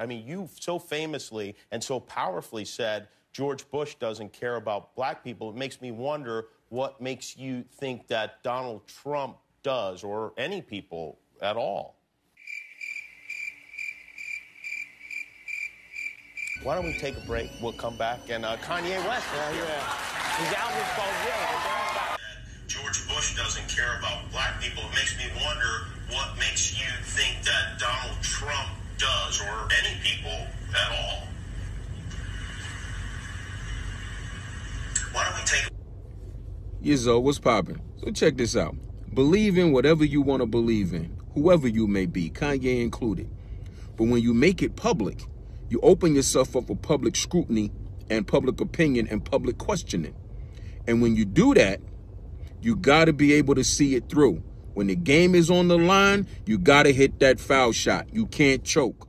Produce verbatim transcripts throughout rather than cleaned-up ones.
I mean, you so famously and so powerfully said George Bush doesn't care about black people. It makes me wonder what makes you think that Donald Trump does, or any people at all. Why don't we take a break? We'll come back. And uh, Kanye West. Yeah, yeah. His album is called Yeah. George Bush doesn't care about black people. It makes me wonder what makes you think that Donald Trump does, or any people at all. Why don't we take a Yizzo, what's poppin'? So check this out. Believe in whatever you want to believe in, whoever you may be, Kanye included. But when you make it public, you open yourself up for public scrutiny and public opinion and public questioning. And when you do that, you got to be able to see it through. When the game is on the line, you got to hit that foul shot. You can't choke.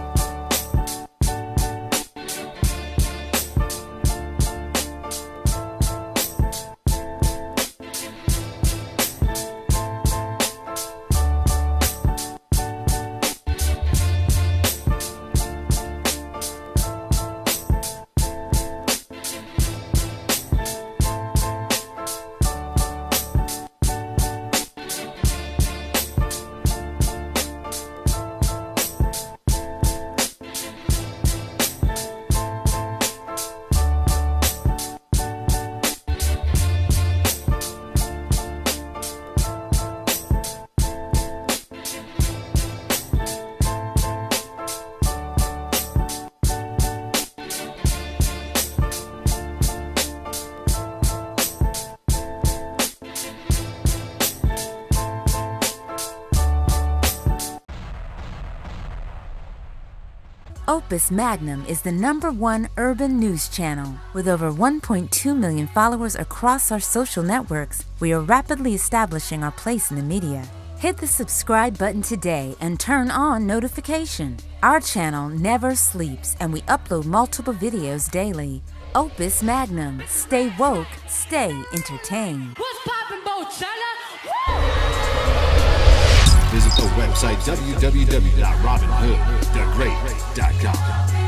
Opus Magnum is the number one urban news channel. With over one point two million followers across our social networks, we are rapidly establishing our place in the media. Hit the subscribe button today and turn on notification. Our channel never sleeps and we upload multiple videos daily. Opus Magnum. Stay woke, stay entertained. What's poppin', Bochella? Woo! Visit the website w w w dot robin hood the great dot com.